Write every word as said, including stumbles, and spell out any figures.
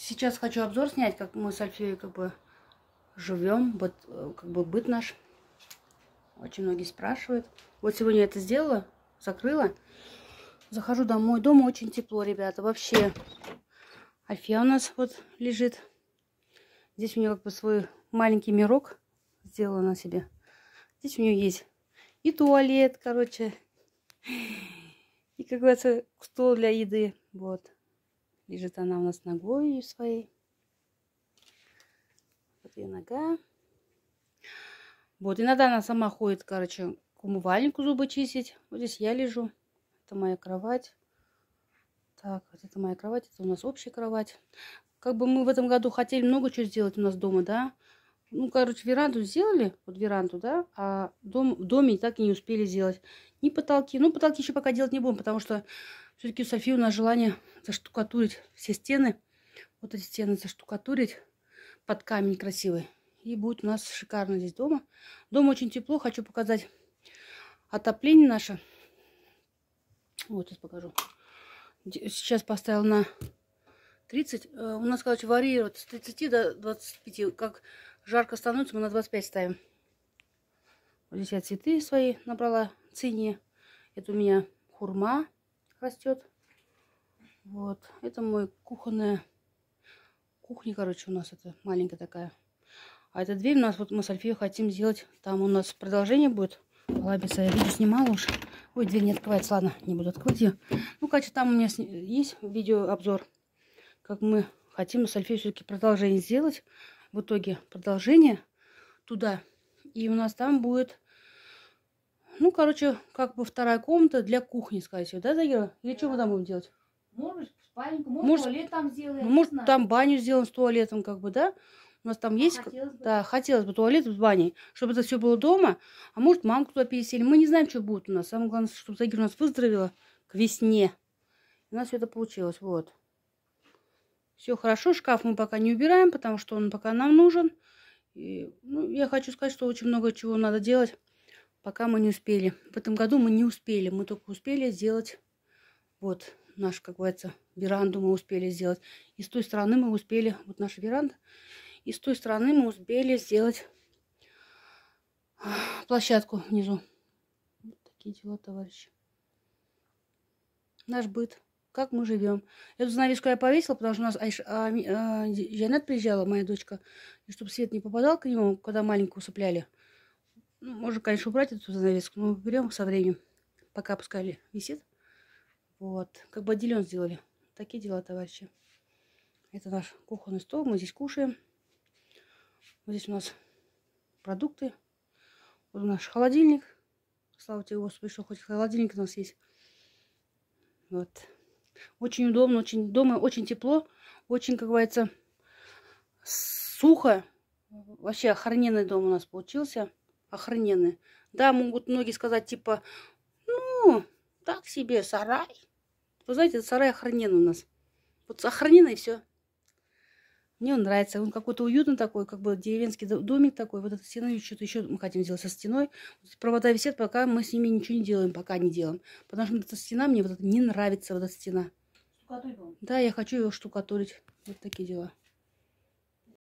Сейчас хочу обзор снять, как мы с Альфией как бы живем, вот как бы быт наш. Очень многие спрашивают. Вот сегодня я это сделала, закрыла. Захожу домой. Дома очень тепло, ребята, вообще. Альфия у нас вот лежит. Здесь у нее как бы свой маленький мирок сделала на себе. Здесь у нее есть и туалет, короче, и, как говорится, стол для еды. Вот. Лежит она у нас ногой своей. Вот ее нога. Вот, иногда она сама ходит, короче, к умывальнику зубы чистить. Вот здесь я лежу. Это моя кровать. Так, вот это моя кровать. Это у нас общая кровать. Как бы мы в этом году хотели много чего сделать у нас дома, да. Ну, короче, веранду сделали. Вот веранду, да. А дом, в доме так и не успели сделать. Ни потолки. Ну, потолки еще пока делать не будем, потому что все-таки у Софии у нас желание заштукатурить все стены. Вот эти стены заштукатурить под камень красивый. И будет у нас шикарно здесь дома. Дома очень тепло. Хочу показать отопление наше. Вот, сейчас покажу. Сейчас поставил на тридцать. У нас, короче, варьирует с тридцати до двадцати пяти. Как жарко становится, мы на двадцать пять ставим. Вот здесь я цветы свои набрала. Цинии. Это у меня хурма растет. Вот. Это мой кухонная кухня, короче, у нас это маленькая такая. А эта дверь у нас, вот мы с Альфией хотим сделать. Там у нас продолжение будет. Лабиса, я видео снимала уж. Ой, дверь не открывается. Ладно, не буду открывать ее. Ну, короче, там у меня есть видеообзор. Как мы хотим с Альфией все-таки продолжение сделать. В итоге продолжение туда. И у нас там будет, ну, короче, как бы вторая комната для кухни, скорее всего. Да, Загира? Или да. Что мы там будем делать? Может, спальнику, может, может туалет там сделаем. Ну, может, там баню сделаем с туалетом, как бы, да? У нас там а есть, хотелось бы. Да, хотелось бы туалет с баней, чтобы это все было дома. А может, мамку туда переселим. Мы не знаем, что будет у нас. Самое главное, чтобы Загира у нас выздоровела к весне. У нас все это получилось, вот. Все хорошо, шкаф мы пока не убираем, потому что он пока нам нужен. И, ну, я хочу сказать, что очень много чего надо делать, пока мы не успели. В этом году мы не успели, мы только успели сделать, вот, наш, как говорится, веранду мы успели сделать. И с той стороны мы успели, вот наша веранда, и с той стороны мы успели сделать площадку внизу. Вот такие дела, товарищи. Наш быт. Как мы живем. Эту занавеску я повесила, потому что у нас Айш, а, а, Жанет приезжала, моя дочка. И чтобы свет не попадал к нему, когда маленького усыпляли. Ну, можно, конечно, убрать эту занавеску, но мы берем со временем. Пока пускай висит. Вот. Как бы отделен сделали. Такие дела, товарищи. Это наш кухонный стол. Мы здесь кушаем. Вот здесь у нас продукты. Вот наш холодильник. Слава тебе, Господи, что хоть холодильник у нас есть. Вот. Очень удобно, очень дома, очень тепло, очень, как говорится, сухо. Вообще охрененный дом у нас получился. Охрененный. Да, могут многие сказать, типа, ну, так себе, сарай. Вы знаете, сарай охрененный у нас. Вот охрененный и все. Мне он нравится. Он какой-то уютный такой, как бы деревенский домик такой. Вот эта стена, что-то еще мы хотим сделать со стеной. Провода висят, пока мы с ними ничего не делаем, пока не делаем. Потому что эта стена, мне вот это не нравится, вот эта стена. Да, я хочу ее штукатурить. Вот такие дела.